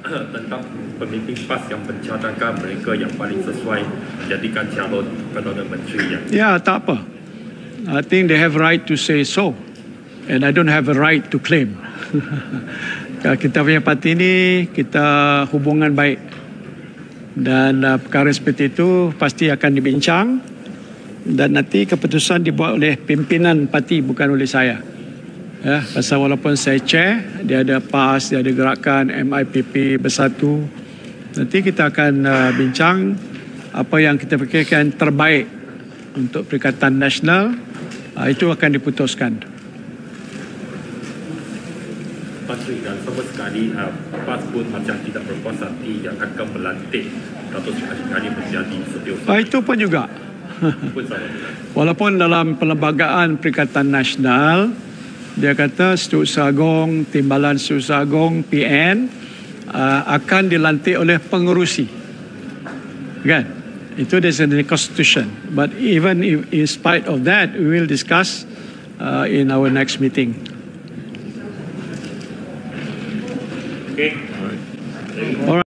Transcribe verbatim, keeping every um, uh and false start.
tentang pemimpin PAS yang mencadangkan mereka yang paling sesuai menjadikan calon Perdana Menteri yang... Ya, tak apa. I think they have right to say so. And I don't have a right to claim. Kita punya parti ini, kita hubungan baik. Dan uh, perkara seperti itu pasti akan dibincang. Dan nanti keputusan dibuat oleh pimpinan parti, bukan oleh saya. Ya, pasal walaupun saya chair, dia ada PAS, dia ada gerakan M I P P bersatu. Nanti kita akan uh, bincang apa yang kita fikirkan terbaik untuk Perikatan Nasional. Uh, itu akan diputuskan. Menteri, dan sama sekali uh, PAS pun macam tidak berpuas hati yang akan melantik Datuk Seri Ashraf Ghani menjadi setiausaha. Uh, itu pun juga. Walaupun dalam Perlembagaan Perikatan Nasional, dia kata Setiausaha Agung, Timbalan Setiausaha Agung, P N uh, akan dilantik oleh pengerusi. Kan? Itu dari the Constitution. But even if, in spite of that, we will discuss uh, in our next meeting. Okay. All right.